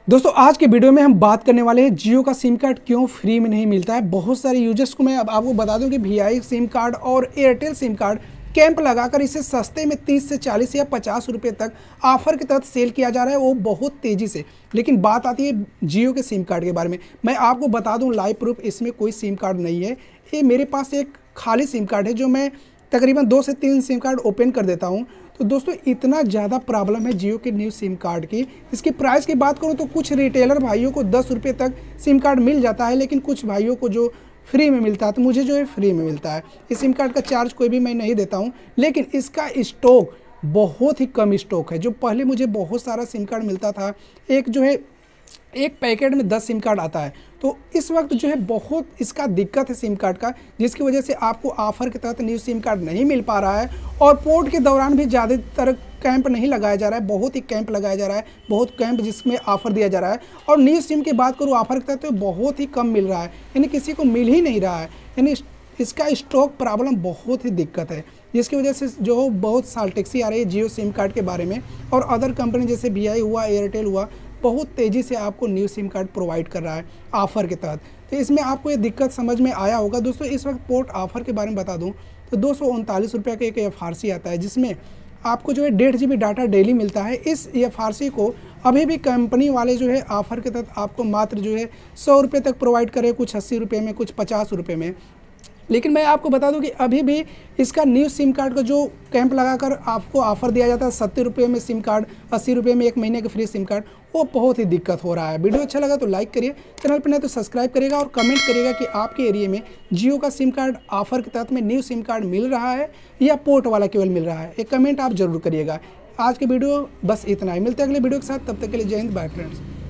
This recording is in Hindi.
दोस्तों आज के वीडियो में हम बात करने वाले हैं जियो का सिम कार्ड क्यों फ्री में नहीं मिलता है। बहुत सारे यूजर्स को मैं अब आपको बता दूं कि वीआई सिम कार्ड और एयरटेल सिम कार्ड कैंप लगाकर इसे सस्ते में 30 से 40 या 50 रुपये तक ऑफर के तहत सेल किया जा रहा है, वो बहुत तेज़ी से। लेकिन बात आती है जियो के सिम कार्ड के बारे में। मैं आपको बता दूं लाइव प्रूफ, इसमें कोई सिम कार्ड नहीं है। ये मेरे पास एक खाली सिम कार्ड है जो मैं तकरीबन 2 से 3 सिम कार्ड ओपन कर देता हूं। तो दोस्तों इतना ज़्यादा प्रॉब्लम है जियो के न्यू सिम कार्ड की। इसकी प्राइस की बात करूं तो कुछ रिटेलर भाइयों को 10 रुपये तक सिम कार्ड मिल जाता है, लेकिन कुछ भाइयों को जो फ्री में मिलता है, तो मुझे जो है फ्री में मिलता है। इस सिम कार्ड का चार्ज कोई भी मैं नहीं देता हूं, लेकिन इसका स्टॉक बहुत ही कम स्टॉक है। जो पहले मुझे बहुत सारा सिम कार्ड मिलता था, एक जो है एक पैकेट में 10 सिम कार्ड आता है, तो इस वक्त जो है बहुत इसका दिक्कत है सिम कार्ड का, जिसकी वजह से आपको ऑफर के तहत न्यू सिम कार्ड नहीं मिल पा रहा है। और पोर्ट के दौरान भी ज़्यादातर कैंप नहीं लगाया जा रहा है, बहुत ही कैंप लगाया जा रहा है, बहुत कैंप जिसमें ऑफर दिया जा रहा है। और न्यू सिम की बात करूँ ऑफर के तहत तो बहुत ही कम मिल रहा है, यानी किसी को मिल ही नहीं रहा है। यानी इसका स्टॉक प्रॉब्लम बहुत ही दिक्कत है, जिसकी वजह से जो बहुत साल्टेक्सी आ रही है जियो सिम कार्ड के बारे में। और अदर कंपनी जैसे वीआई हुआ, एयरटेल हुआ, बहुत तेज़ी से आपको न्यू सिम कार्ड प्रोवाइड कर रहा है ऑफ़र के तहत। तो इसमें आपको ये दिक्कत समझ में आया होगा। दोस्तों इस वक्त पोर्ट ऑफ़र के बारे में बता दूं तो 239 रुपये का एक एफआरसी आता है, जिसमें आपको जो है 1.5 GB डाटा डेली मिलता है। इस एफआरसी को अभी भी कंपनी वाले जो है ऑफ़र के तहत आपको मात्र जो है 100 रुपये तक प्रोवाइड करे, कुछ 80 रुपये में, कुछ 50 रुपये में। लेकिन मैं आपको बता दूं कि अभी भी इसका न्यू सिम कार्ड का जो कैंप लगाकर आपको ऑफर दिया जाता है 70 रुपये में सिम कार्ड, 80 रुपये में 1 महीने का फ्री सिम कार्ड, वो बहुत ही दिक्कत हो रहा है। वीडियो अच्छा लगा तो लाइक करिए, चैनल पर नहीं तो सब्सक्राइब करिएगा और कमेंट करिएगा कि आपके एरिया में जियो का सिम कार्ड ऑफर के तहत में न्यू सिम कार्ड मिल रहा है या पोर्ट वाला केवल मिल रहा है। एक कमेंट आप जरूर करिएगा। आज के वीडियो बस इतना ही, मिलते हैं अगले वीडियो के साथ, तब तक के लिए जय हिंद, बाय फ्रेंड्स।